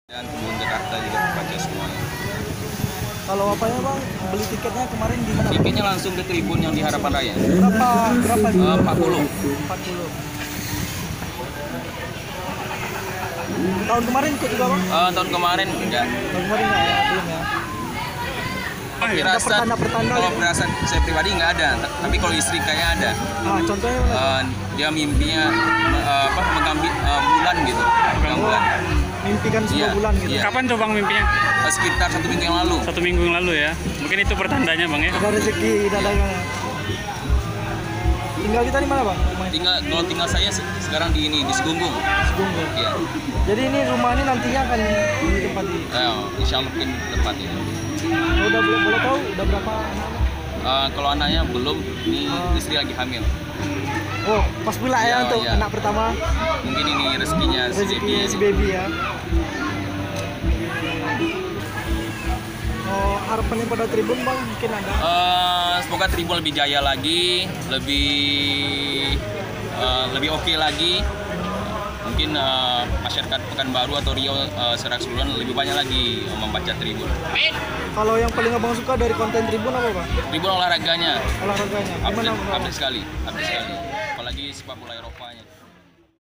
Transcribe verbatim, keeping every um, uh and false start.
Dan Kebun Jakarta juga terbaca semuanya. Kalau apanya bang, beli tiketnya kemarin di mana? Tiketnya langsung ke Tribun yang di Harapan Raya. Berapa berapa? Uh, empat puluh. empat puluh. Tahun kemarin ikut juga bang? Uh, tahun kemarin enggak. Tahun kemarin enggak ya, belum ya. Firasat, pertanda-pertanda kalau gitu? firasat saya pribadi nggak ada, tapi kalau istri kayak ada. Ah, contohnya mana? Uh, dia mimpinya uh, apa mengambil uh, bulan gitu, megang bulan. Mimpikan sebuah Iya, bulan gitu. iya. Kapan tuh bang mimpinya? Uh, sekitar satu minggu yang lalu. Satu minggu yang lalu ya. Mungkin itu pertandanya bang ya. Ada rezeki, tidak ada yang. Tinggal kita di mana bang? Rumahnya? Tinggal kalau tinggal saya se- sekarang di ini di Segunggung. Segunggung. Iya. Jadi ini rumah ini nantinya akan ditempati. Uh, insya Allah mungkin tepat ya. Udah boleh, boleh tahu udah berapa anak? Uh, kalau anaknya belum, ini istri lagi hamil. Oh, pas pula ya Iya, untuk iya. anak pertama. Mungkin ini rezekinya si Rezeki baby. si baby ya. Oh, harapannya pada Tribun bang mungkin ada. Uh, semoga Tribun lebih jaya lagi, lebih uh, lebih oke lagi. Mungkin uh, masyarakat Pekanbaru atau Riau uh, secara keseluruhan lebih banyak lagi membaca Tribun. Kalau yang paling abang suka dari konten Tribun apa bang? Tribun olahraganya, Olahraganya. update, Gimana bang? update sekali, update sekali. Apalagi sepak bola Eropanya.